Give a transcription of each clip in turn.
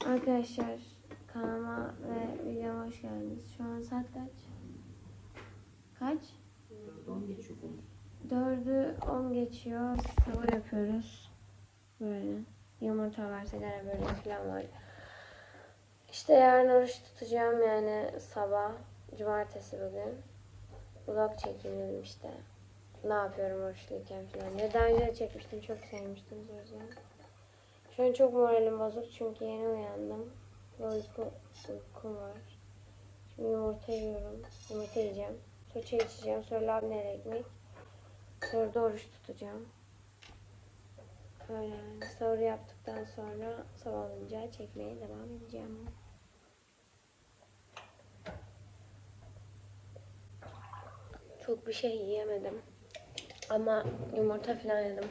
Arkadaşlar kanalıma ve videoma hoş geldiniz. Şu an saat kaç? Kaç? 4'ü 10 geçiyor. 4'ü 10 geçiyor. Sahur yapıyoruz. Böyle. Yumurta var, sigara böyle falan var. İşte yarın oruç tutacağım yani sabah. Cumartesi bugün. Vlog çekeyim dedim işte. Ne yapıyorum oruçluyken falan diye. Daha önce de çekmiştim. Çok sevmiştim o yüzden. Şu an çok moralim bozuk çünkü yeni uyandım. Uykum var. Şimdi yumurta yiyorum. Yumurta yiyeceğim. Sonra çay içeceğim. Sonra labneli ekmek. Sonra da oruç tutacağım. Öyle yani. Sahur yaptıktan sonra sabah olunca çekmeye devam edeceğim. Çok bir şey yiyemedim. Ama yumurta falan yedim.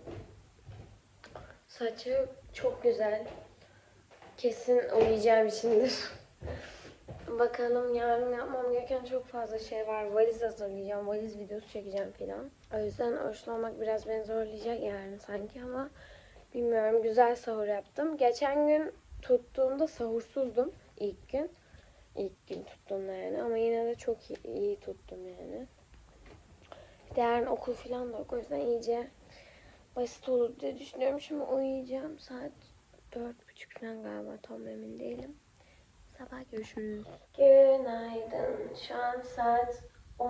Saçım çok güzel. Kesin uyuyacağım içindir. Bakalım yarın yapmam gereken çok fazla şey var. Valiz hazırlayacağım. Valiz videosu çekeceğim falan. O yüzden oruçlu olmak biraz beni zorlayacak yarın sanki ama bilmiyorum. Güzel sahur yaptım. Geçen gün tuttuğumda sahursuzdum. İlk gün. İlk gün tuttuğumda yani. Ama yine de çok iyi tuttum yani. Bir de yarın okul falan da yok. O yüzden iyice basit olur diye düşünüyorum. Şimdi uyuyacağım. Saat 4:30 falan galiba. Tam emin değilim. Sabah görüşürüz. Günaydın. Şu an saat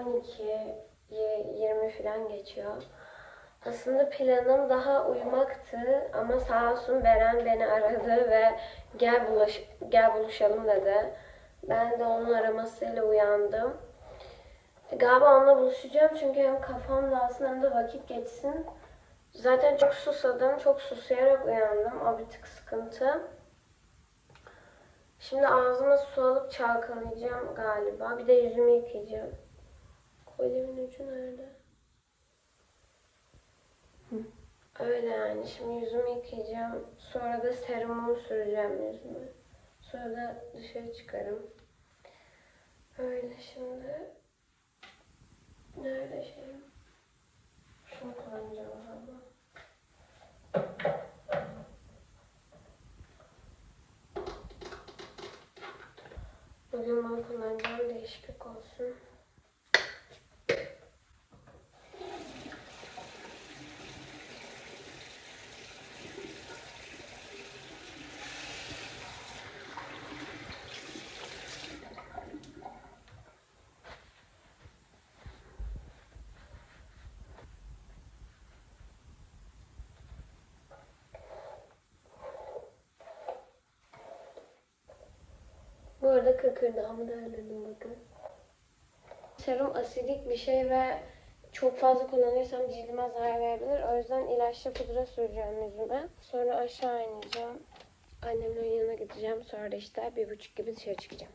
12:20 falan geçiyor. Aslında planım daha uyumaktı ama sağ olsun Beren beni aradı ve gel buluşalım dedi. Ben de onun aramasıyla uyandım. Galiba onunla buluşacağım çünkü hem kafam dağılsın hem de vakit geçsin. Zaten çok susadım. Çok susayarak uyandım. O bir tık sıkıntı. Şimdi ağzıma su alıp çalkalayacağım galiba. Bir de yüzümü yıkayacağım. Kolyemin ucu nerede? Öyle yani. Şimdi yüzümü yıkayacağım. Sonra da serumumu süreceğim yüzüme. Sonra da dışarı çıkarım. Öyle şimdi. Nerede şeyim? Şunu kullanacağım galiba. Bugün bunu kullanacağım. Değişiklik olsun. Bu arada kıkırdağımı da halledim bakın. Serum asidik bir şey ve çok fazla kullanırsam cildime zarar verebilir. O yüzden ilaçlı pudra süreceğim yüzüme. Sonra aşağı ineceğim. Annemlerin yanına gideceğim. Sonra da işte 1:30 gibi dışarı çıkacağım.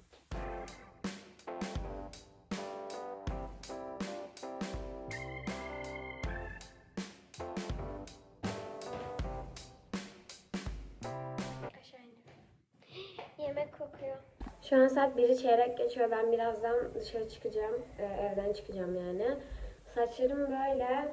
Aşağı iniyorum. Yemek kokuyor. Şu an saat 1'i çeyrek geçiyor. Ben birazdan dışarı çıkacağım. Evden çıkacağım yani. Saçlarım böyle.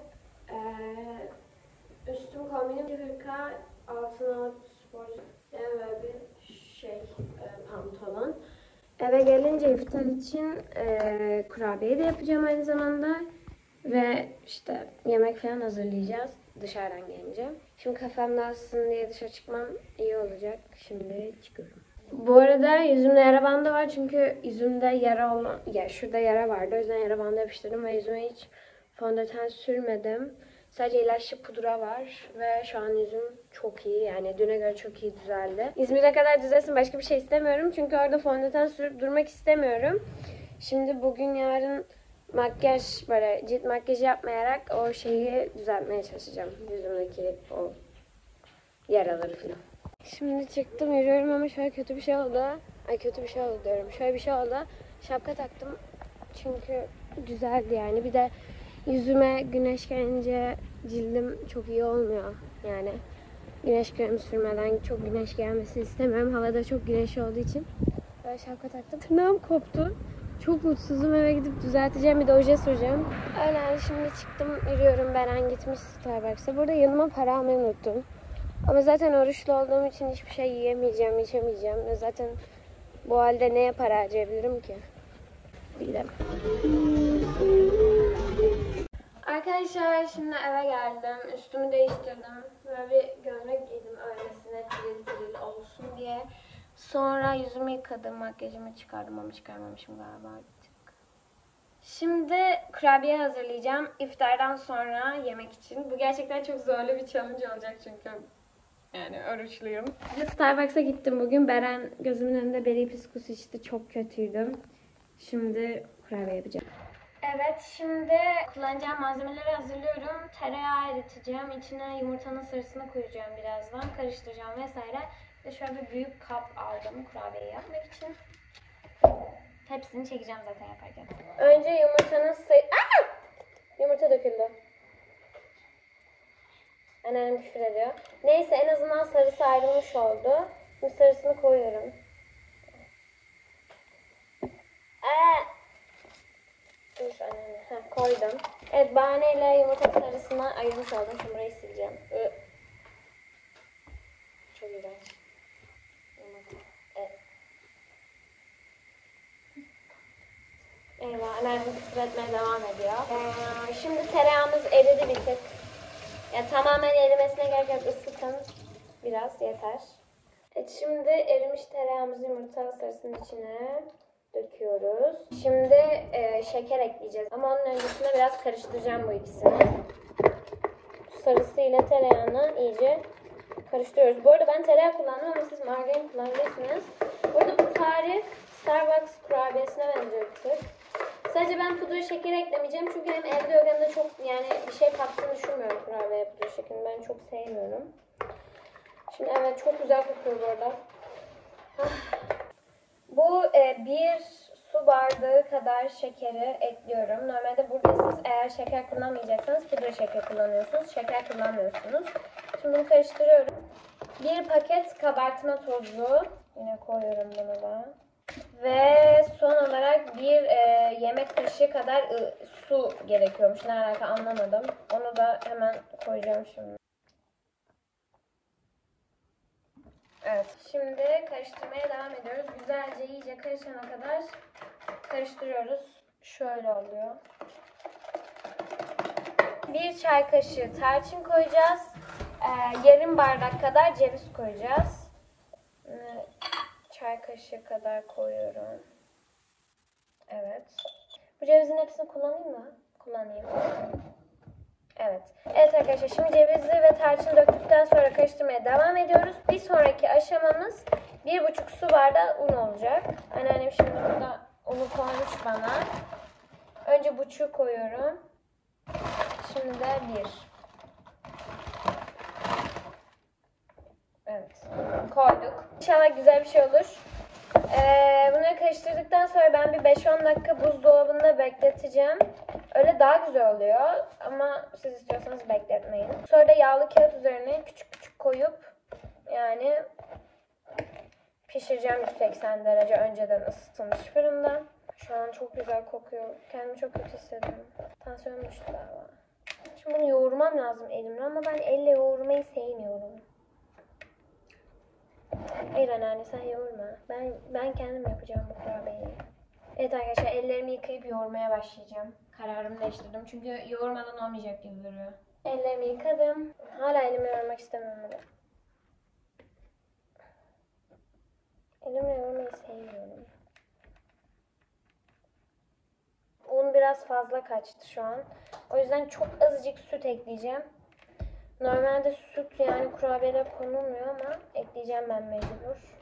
Üstüm kombinim bir hırka, altına spor böyle bir şey pantolon. Eve gelince iftar için kurabiye de yapacağım aynı zamanda. Ve işte yemek falan hazırlayacağız dışarıdan gelince. Şimdi kafam dağılsın diye dışarı çıkmam iyi olacak. Şimdi çıkıyorum. Bu arada yüzümde yara bandı var çünkü yüzümde şurada yara vardı. O yüzden yara bandı yapıştırdım ve yüzüme hiç fondöten sürmedim. Sadece ilaçlı pudra var ve şu an yüzüm çok iyi. Yani düne göre çok iyi düzeldi. İzmir'e kadar düzelsin, başka bir şey istemiyorum. Çünkü orada fondöten sürüp durmak istemiyorum. Şimdi bugün yarın makyaj, böyle cilt makyajı yapmayarak o şeyi düzeltmeye çalışacağım. Yüzümdeki o yaraları falan. Şimdi çıktım, yürüyorum ama şöyle kötü bir şey oldu. Ay kötü bir şey oldu diyorum. Şöyle bir şey oldu. Şapka taktım çünkü güzeldi yani. Bir de yüzüme güneş gelince cildim çok iyi olmuyor. Yani güneş kremi sürmeden çok güneş gelmesini istemiyorum. Havada çok güneş olduğu için. Böyle şapka taktım. Tırnağım koptu. Çok mutsuzum, eve gidip düzelteceğim. Bir de oje süreceğim. Öyle yani şimdi çıktım, yürüyorum. Beren gitmiş Starbucks'a. Burada yanıma para almayı unuttum. Ama zaten oruçlu olduğum için hiçbir şey yiyemeyeceğim, içemeyeceğim. Ve zaten bu halde neye para harcayabilirim ki? Bilmem. Arkadaşlar şimdi eve geldim. Üstümü değiştirdim. Böyle bir gömlek giydim öylesine tiril tiril olsun diye. Sonra yüzümü yıkadım, makyajımı çıkardım ama çıkarmamışım galiba artık. Şimdi kurabiye hazırlayacağım iftardan sonra yemek için. Bu gerçekten çok zorlu bir challenge olacak çünkü yani oruçluyum. Starbucks'a gittim bugün. Beren gözümün önünde beri piskus içti. Çok kötüydüm. Şimdi kurabiye yapacağım. Evet, şimdi kullanacağım malzemeleri hazırlıyorum. Tereyağı eriteceğim. İçine yumurtanın sarısını koyacağım birazdan. Karıştıracağım vesaire. Ve şöyle bir büyük kap aldım kurabiye yapmak için. Hepsini çekeceğim zaten yaparken. Önce yumurtanın yumurta döküldü. Anneannem küfür ediyor. Neyse en azından sarısı ayrılmış oldu. Şimdi sarısını koyuyorum. Dur anneanne. Koydum. Evet, bahaneyle yumurta sarısını ayırmış oldum. Şimdi burayı sileceğim. Çok iğrenç. Evet. Eyvah, anneannem küfür etmeye devam ediyor. Şimdi tereyağımız eridi bir tık. Ya tamamen erimesine gerek yok. Isıtın. Biraz yeter. Evet, şimdi erimiş tereyağımızı yumurta sarısının içine döküyoruz. Şimdi şeker ekleyeceğiz. Ama onun öncesinde biraz karıştıracağım bu ikisini. Sarısı ile tereyağını iyice karıştırıyoruz. Bu arada ben tereyağı kullandım ama siz margarin kullanabilirsiniz. Burada bu tarif Starbucks kurabiyesine benziyor bir tık. Sadece ben pudra şekeri eklemeyeceğim çünkü hem evde yok hem de çok yani bir şey kattığını düşünmüyorum kurabiye pudra şekerini. Ben çok sevmiyorum. Şimdi evet, çok güzel kokuyor bu arada. Bu bir su bardağı kadar şekeri ekliyorum. Normalde burada siz eğer şeker kullanmayacaksanız pudra şeker kullanıyorsunuz. Şeker kullanmıyorsunuz. Şimdi bunu karıştırıyorum. Bir paket kabartma tozu. Yine koyuyorum bunu da. Ve son olarak bir yemek kaşığı kadar su gerekiyormuş. Ne alaka anlamadım. Onu da hemen koyacağım şimdi. Evet. Şimdi karıştırmaya devam ediyoruz. Güzelce iyice karışana kadar karıştırıyoruz. Şöyle oluyor. Bir çay kaşığı tarçın koyacağız. Yarım bardak kadar ceviz koyacağız. Çay kaşığı kadar koyuyorum. Evet. Bu cevizin hepsini kullanayım mı? Kullanayım. Evet. Evet arkadaşlar, şimdi cevizi ve tarçını döktükten sonra karıştırmaya devam ediyoruz. Bir sonraki aşamamız 1,5 su bardağı un olacak. Anneannem şimdi burada unu koymuş bana. Önce buçuğu koyuyorum. Şimdi de 1. Evet. Koyduk. İnşallah güzel bir şey olur. Bunları karıştırdıktan sonra ben bir 5-10 dakika buzdolabında bekleteceğim. Öyle daha güzel oluyor ama siz istiyorsanız bekletmeyin. Sonra da yağlı kağıt üzerine küçük küçük koyup yani pişireceğim 180 derece önceden ısıtılmış fırında. Şu an çok güzel kokuyor. Kendimi çok kötü hissediyorum. Tansiyonum düştü galiba. Şimdi bunu yoğurmam lazım elimle ama ben elle yoğurmayı sevmiyorum. Hayır anneanne, sen yoğurma. Ben kendim yapacağım bu kurabiyeyi. Evet arkadaşlar, ellerimi yıkayıp yoğurmaya başlayacağım. Kararımı değiştirdim çünkü yoğurmadan olmayacak gibi duruyor. Ellerimi yıkadım. Hala elimi yoğurmak istemiyorum ama. Elimle yoğurmayı sevmiyorum. Un biraz fazla kaçtı şu an. O yüzden çok azıcık süt ekleyeceğim. Normalde süt yani kurabiyede konulmuyor ama ekleyeceğim ben mecbur.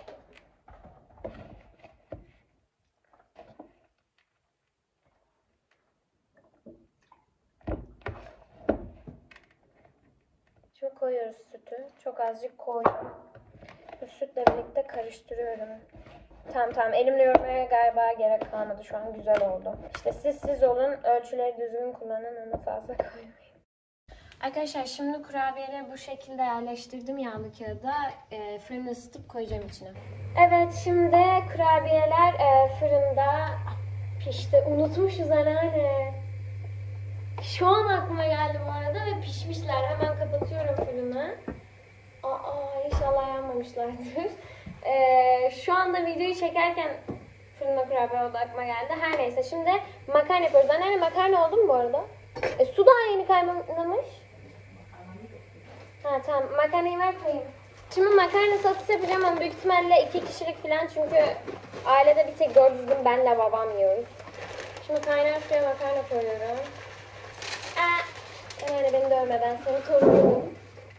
Şimdi koyuyoruz sütü. Çok azıcık koydum. Bu sütle birlikte karıştırıyorum. Tamam. Elimle yoğurmaya galiba gerek kalmadı. Şu an güzel oldu. İşte siz olun. Ölçüleri düzgün kullanın. Onu fazla koymayın. Arkadaşlar şimdi kurabiyeleri bu şekilde yerleştirdim yağlı kağıda. Fırını ısıtıp koyacağım içine. Evet, şimdi kurabiyeler fırında pişti. Unutmuşuz anneanne. Şu an aklıma geldi bu arada ve pişmişler. Hemen kapatıyorum fırını. İnşallah yanmamışlardır. Şu anda videoyu çekerken fırında kurabiye oldu, aklıma geldi. Her neyse, şimdi makarna yapıyoruz. Anneanne, makarna oldu mu bu arada? Su daha yeni kaynamış. Ha tamam, makarnayı ver koyayım. Şimdi makarna salatası yapacağım ama büyük ihtimalle 2 kişilik falan, çünkü ailede bir tek doğru düzgün benle babam yiyoruz. Şimdi kaynar suya makarna koyuyorum. Yani beni dövme, ben senin torunum.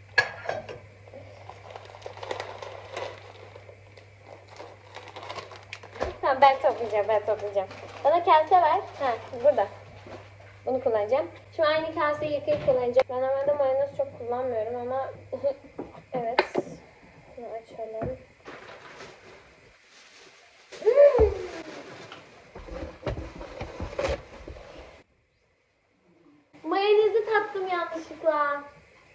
Tamam, ben toplayacağım. Bana kase ver. Ha, burada. Bunu kullanacağım. Şimdi aynı kaseyi yıkayıp kullanacağım. Ben normalde mayonez çok kullanmıyorum ama evet. Bunu açalım. Mayonezi tattım yanlışlıkla.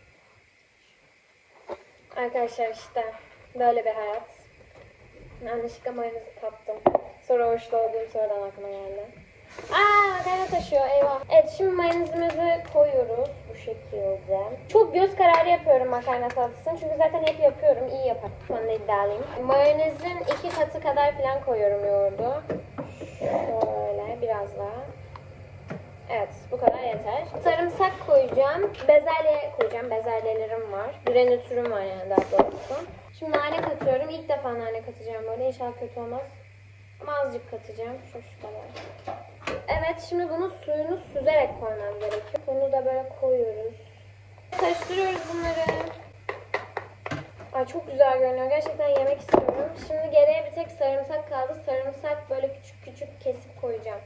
Arkadaşlar işte böyle bir hayat. Yanlışlıkla mayonezi tattım. Sonra hoşlu olduğum sonradan aklıma geldi. Makarna taşıyor, eyvah. Evet, şimdi mayonezimizi koyuyoruz bu şekilde. Çok göz kararı yapıyorum makarna salatasını, çünkü zaten hep yapıyorum, iyi yaparım. Sonra iddialıyım. Mayonezin 2 katı kadar falan koyuyorum yoğurdu. Şöyle biraz daha. Evet, bu kadar yeter. Sarımsak koyacağım. Bezelye koyacağım. Bezelyelerim var. Granitürüm var yani, daha doğrusu. Şimdi nane katıyorum. İlk defa nane katacağım böyle. İnşallah kötü olmaz. Ama azıcık katacağım. Şu kadar. Evet, şimdi bunun suyunu süzerek koymam gerekiyor. Bunu da böyle koyuyoruz. Karıştırıyoruz bunları. Ay, çok güzel görünüyor. Gerçekten yemek istiyorum. Şimdi geriye bir tek sarımsak kaldı. Sarımsak böyle küçük küçük kesip koyacağım.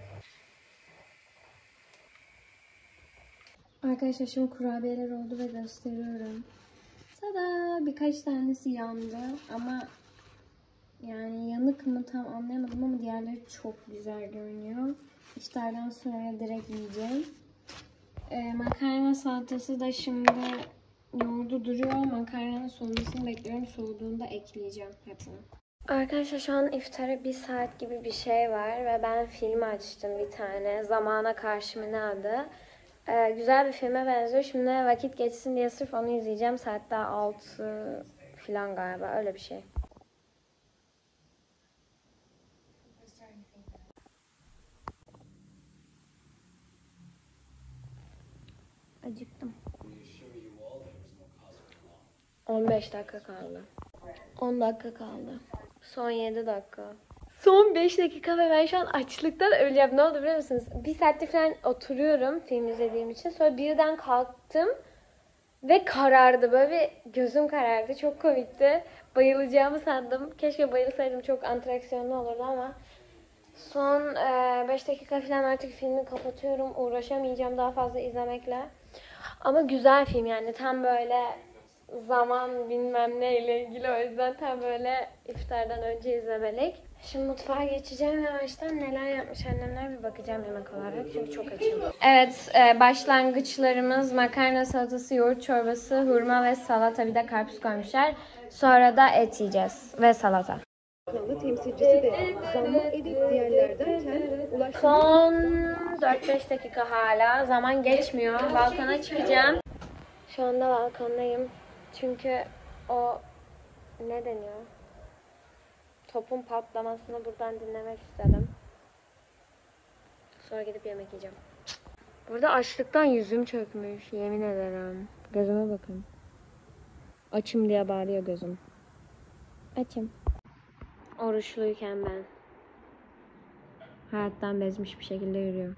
Arkadaşlar şimdi kurabiyeler oldu ve gösteriyorum. Tada! Birkaç tanesi yandı ama yani yanık mı tam anlayamadım ama diğerleri çok güzel görünüyor. İftardan sonra direkt yiyeceğim. Makarna salatası da şimdi yoğurdu duruyor. Makarnanın soğumasını bekliyorum. Soğuduğunda ekleyeceğim hepsini. Arkadaşlar şu an iftara 1 saat gibi bir şey var ve ben film açtım bir tane. Zamana Karşı mı ne adı? Güzel bir filme benziyor. Şimdi vakit geçsin diye sırf onu izleyeceğim. Saat daha 6 falan galiba. Öyle bir şey. Acıktım. 15 dakika kaldı. 10 dakika kaldı. Son 7 dakika. Son 5 dakika ve ben şu an açlıktan öleceğim. Ne oldu biliyor musunuz? 1 saattir falan oturuyorum film izlediğim için. Sonra birden kalktım ve karardı. Böyle bir gözüm karardı. Çok komikti. Bayılacağımı sandım. Keşke bayılsaydım. Çok antreaksiyonlu olurdu ama. Son 5 dakika falan artık filmi kapatıyorum. Uğraşamayacağım daha fazla izlemekle. Ama güzel film yani. Tam böyle zaman bilmem neyle ilgili, o yüzden tam böyle iftardan önce izlemelik. Şimdi mutfağa geçeceğim yavaştan. Neler yapmış annemler bir bakacağım yemek olarak, çünkü çok açım. Evet, başlangıçlarımız makarna salatası, yoğurt çorbası, hurma ve salata, bir de karpuz koymuşlar. Sonra da et yiyeceğiz ve salata. Temsilcisi de zammı edip diğerler derken Son 4-5 dakika hala. Zaman geçmiyor. Balkona çıkacağım. Şu anda balkondayım. Çünkü o ne deniyor? Topun patlamasını buradan dinlemek istedim. Sonra gidip yemek yiyeceğim. Burada açlıktan yüzüm çökmüş. Yemin ederim. Gözüme bakın. Açım diye bağırıyor gözüm. Açım. Oruçluyken ben. Hayattan bezmiş bir şekilde yürüyor.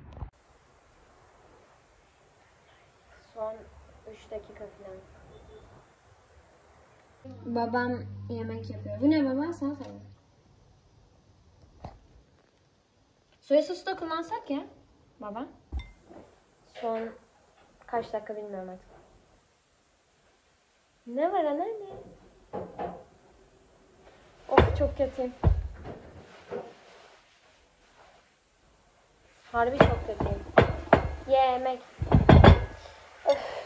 Son 3 dakika falan. Babam yemek yapıyor. Bu ne baba? Sen söyle. Soya sosu da kullansak ya baba. Son kaç dakika bilmiyorum artık. Ne var anneanne? Of, çok kötüyüm. Harbi çok kötüyüm. Yemek. Of.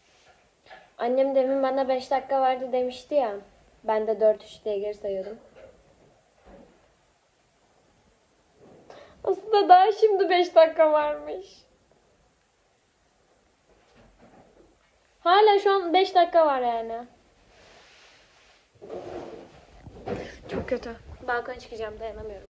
Annem demin bana 5 dakika vardı demişti ya. Ben de 4-3 diye geri sayıyordum. da daha şimdi 5 dakika varmış. Hala şu an 5 dakika var yani. Çok kötü. Balkona çıkacağım, dayanamıyorum.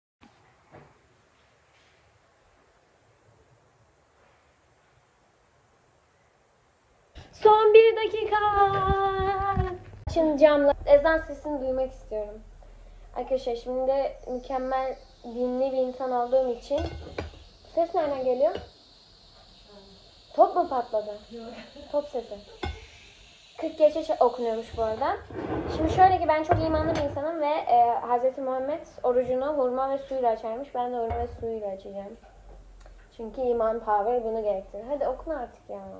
Son 1 dakika. Şimdi camla ezan sesini duymak istiyorum. Arkadaşlar şimdi mükemmel dinli bir insan olduğum için ses nereden geliyor? Top mu patladı? Top sesi. 40 geçe okunuyormuş bu arada. Şimdi şöyle ki ben çok imanlı bir insanım ve Hz. Muhammed orucunu hurma ve suyla açarmış. Ben de hurma ve suyla açacağım. Çünkü iman power bunu gerektirir. Hadi okun artık ya.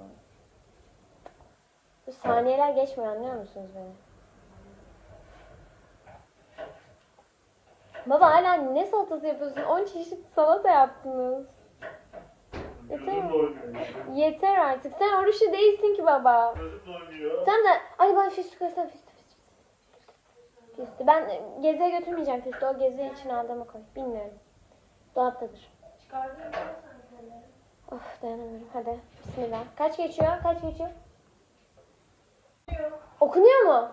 Bu saniyeler geçmiyor, anlıyor musunuz beni? Baba hala ne salatası yapıyorsun? 10 çeşit salata yaptınız. Yeter, yeter artık. Sen oruçlu değilsin ki baba. Sen de ay ben füstü koysam füstü. Füstü. Ben geziye götürmeyeceğim füstü. O gezi için aldığımı koy. Bilmiyorum. Dolaptadır. Of dayanamıyorum. Hadi bismillah. Kaç geçiyor? Kaç geçiyor? Okunuyor mu?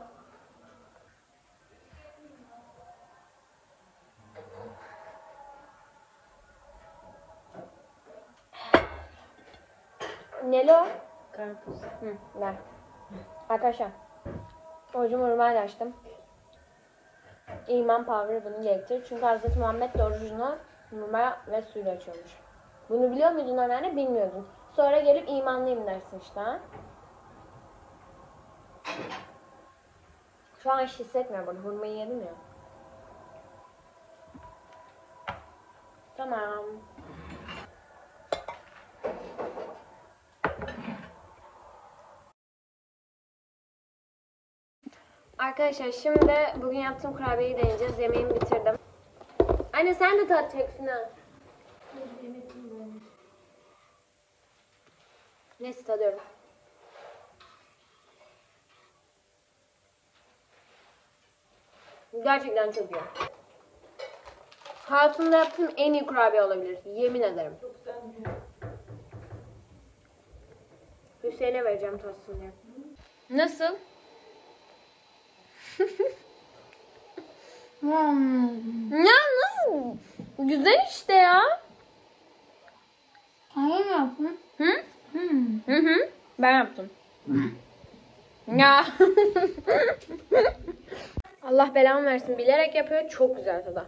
Neli o? Karpuz. Ver. Arkadaşlar. Orucumu hurmayla açtım. İman power bunu gerektirir. Çünkü Hz. Muhammed de orucunu hurma ve suyla açıyormuş. Bunu biliyor muydun Ömer'le? Bilmiyordun. Sonra gelip imanlıyım dersin işte ha. Şu an hiç hissetmiyorum bunu. Hurmayı yedim ya. Tamam. Arkadaşlar şimdi bugün yaptığım kurabiyeyi deneyeceğiz. Yemeğimi bitirdim. Anne sen de tatacaksın ha. Neyse tadıyorum. Gerçekten çok iyi. Hayatımda yaptığım en iyi kurabiye olabilir. Yemin ederim. Çok güzel. Hüseyin'e vereceğim tatsın diye. Nasıl? Ya nasıl? Güzel işte ya. Sen mi yaptın? Hı? Hı. Ben yaptım. Ya. Allah belamı versin. Bilerek yapıyor. Çok güzel tadı.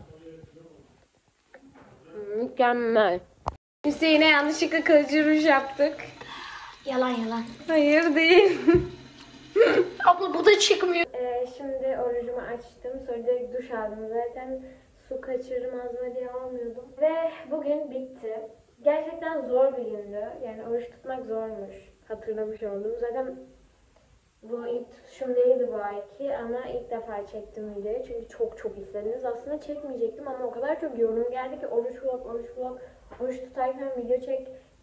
Mükemmel. Hüseyin'e yanlışlıkla kılıcı ruj yaptık. Yalan. Hayır değil. Abla bu da çıkmıyor. Şimdi orucumu açtım. Sonra da duş aldım. Zaten su kaçırmaz mı diye almıyordum. Ve bugün bitti. Gerçekten zor bir gündü. Yani oruç tutmak zormuş. Hatırlamış oldum. Zaten bu ilk tutuşum değildi bu ayki ama ilk defa çektim videoyu. Çünkü çok istediniz. Aslında çekmeyecektim ama o kadar çok yorum geldi ki oruç vlog, oruç tutarken video çek.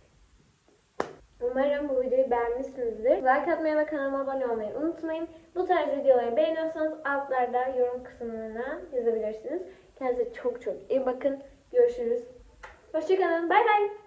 Umarım bu videoyu beğenmişsinizdir. Like atmayı ve kanalıma abone olmayı unutmayın. Bu tarz videoları beğeniyorsanız altlarda yorum kısmına yazabilirsiniz. Kendinize çok iyi bakın. Görüşürüz. Hoşçakalın. Bay bay.